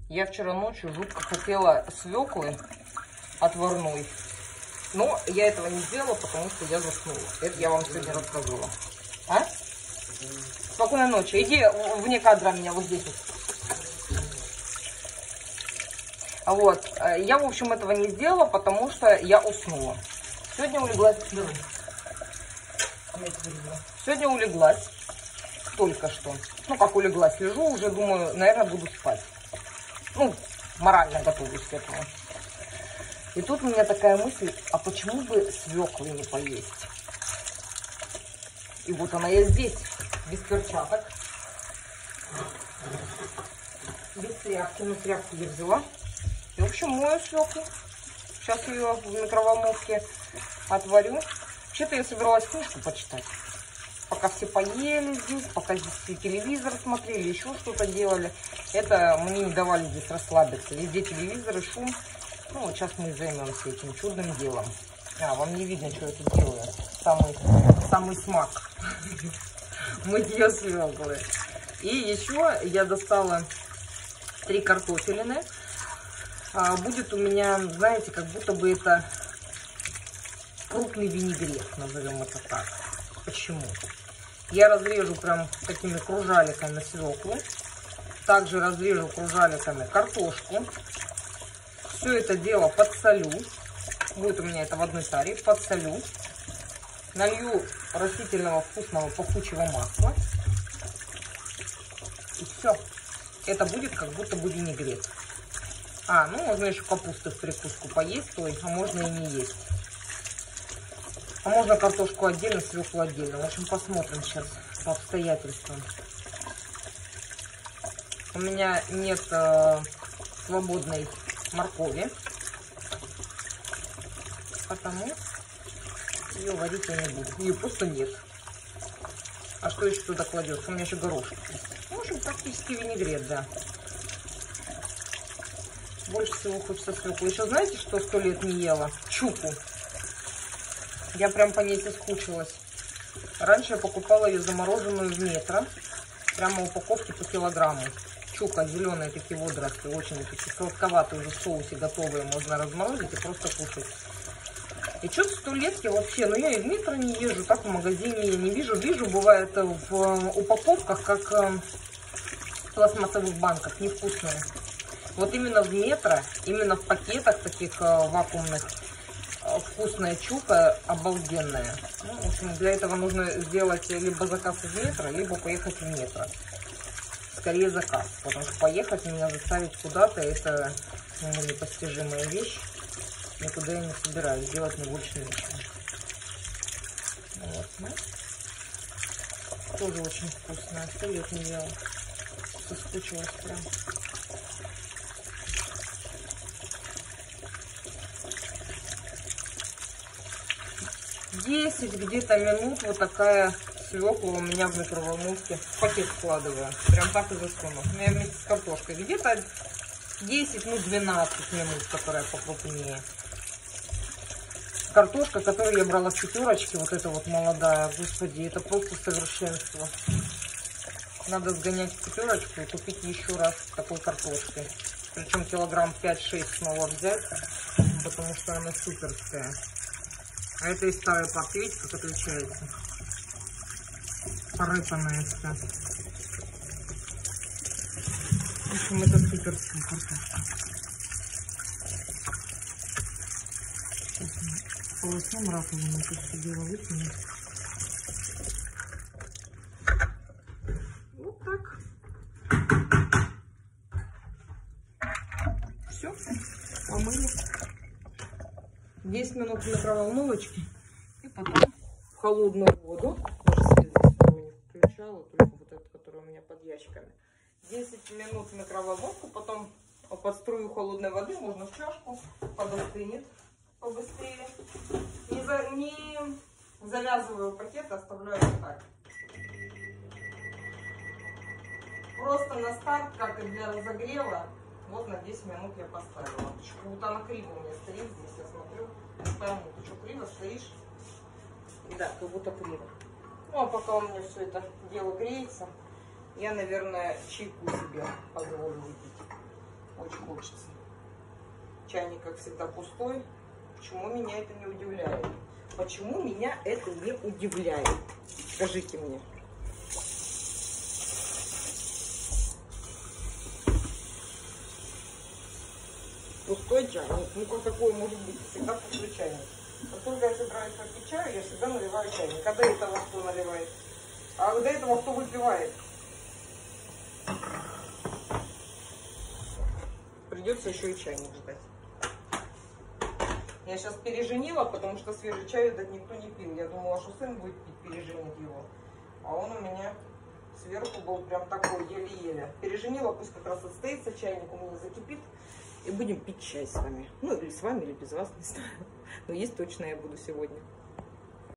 Я вчера ночью жутко хотела свеклы отварной, но я этого не сделала, потому что я заснула. Это я вам сегодня рассказывала. А? Спокойной ночи. Иди вне кадра меня вот здесь вот. Вот. Я, в общем, этого не сделала, потому что я уснула. Сегодня улеглась. Сегодня улеглась. Только что. Ну, как улеглась. Лежу, уже думаю, наверное, буду спать. Ну, морально готовлюсь к этому. И тут у меня такая мысль, а почему бы свеклы не поесть? И вот она я здесь, без перчаток, без тряпки. Ну, тряпку я взяла. И, в общем, мою свеклу. Сейчас ее в микроволновке отварю. Вообще-то я собиралась книжку почитать. Пока все поели здесь, пока здесь все телевизор смотрели, еще что-то делали. Это мне не давали здесь расслабиться. Везде телевизор и шум. Ну, вот сейчас мы займемся этим чудным делом. А, вам не видно, что я тут делаю. Самый смак. Мытье свеклы. И еще я достала 3 картофелины. Будет у меня, знаете, как будто бы это крупный винегрет, назовем это так. Почему? Я разрежу прям такими кружаликами свеклу. Также разрежу кружаликами картошку. Все это дело подсолю. Будет у меня это в одной таре. Подсолю. Налью растительного вкусного пахучего масла. И все. Это будет как будто бы винегрет. Ну можно еще капусты в прикуску поесть, а можно и не есть. А можно картошку отдельно, свеклу отдельно. В общем, посмотрим сейчас по обстоятельствам. У меня нет свободной моркови, потому ее варить я не буду. Ее просто нет. А что еще туда кладется? У меня еще горошек. В общем, практически винегрет, да. Больше всего хочется свеклу. Еще знаете, что 100 лет не ела? Чуку. Я прям по ней соскучилась. Раньше я покупала ее замороженную в Метро. Прямо упаковки по килограмму. Чука, зеленые такие водоросли. Очень такие сладковатые уже в соусе готовые. Можно разморозить и просто кушать. И что-то 100 лет я вообще... Ну я и в Метро не езжу, так в магазине я не вижу. Вижу, бывает в упаковках, как в пластмассовых банках. Невкусные. Вот именно в Метро, именно в пакетах таких вакуумных, вкусная чука обалденная. Ну, в общем, для этого нужно сделать либо заказ из Метро, либо поехать в Метро. Скорее заказ, потому что поехать меня заставить куда-то, это непостижимая вещь. Никуда я не собираюсь, делать мне больше нечего. Вот, ну. Тоже очень вкусная, 100 лет не ела. Соскучилась прям. 10 где-то минут вот такая свекла у меня в микроволновке. В пакет складываю. Прям так и засуну. У меня вместе с картошкой. Где-то 10, ну 12 минут, которая покрупнее. Картошка, которую я брала в пятерочке, вот эта вот молодая, господи, это просто совершенство. Надо сгонять в пятерочку и купить еще раз такой картошки. Причем килограмм 5-6 снова взять, потому что она суперская. А это и старая папка, видите, как отличается? Порыпанная вся. В общем, это суперская картошка. Сейчас мы полоснем раковину, это все дело вытянем. Вот так. Все, помыли. 10 минут в микроволновочке и потом в холодную воду. Даже свет здесь не включала, только вот эту, которая у меня под ящиками. 10 минут в микроволновку, потом под струю холодной воды, можно в чашку, подостынет побыстрее. Не завязываю пакет, оставляю так. Просто на старт, как и для разогрева. Вот на 10 минут я поставила. Вот она криво у меня стоит здесь, я смотрю. Не пойму, ты что, криво стоишь? Да, как будто криво. Ну, а пока у меня все это дело греется, я, наверное, чайку себе позволю выпить. Ой, Чайник, как всегда, пустой. Почему меня это не удивляет? Почему меня это не удивляет? Скажите мне. Пустой чайник. Ну, как такое может быть? Всегда пустой чайник. Как только я собираюсь попить чай, я всегда наливаю чайник. А до этого кто наливает? А до этого кто выпивает? Придется еще и чайник ждать. Я сейчас переженила, потому что свежий чай этот никто не пил. Я думала, что сын будет пить, переженить его. А он у меня сверху был прям такой еле-еле. Переженила, пусть как раз отстоится, чайник у меня закипит. И будем пить чай с вами. Ну, или с вами, или без вас, не знаю. Но есть точно я буду сегодня.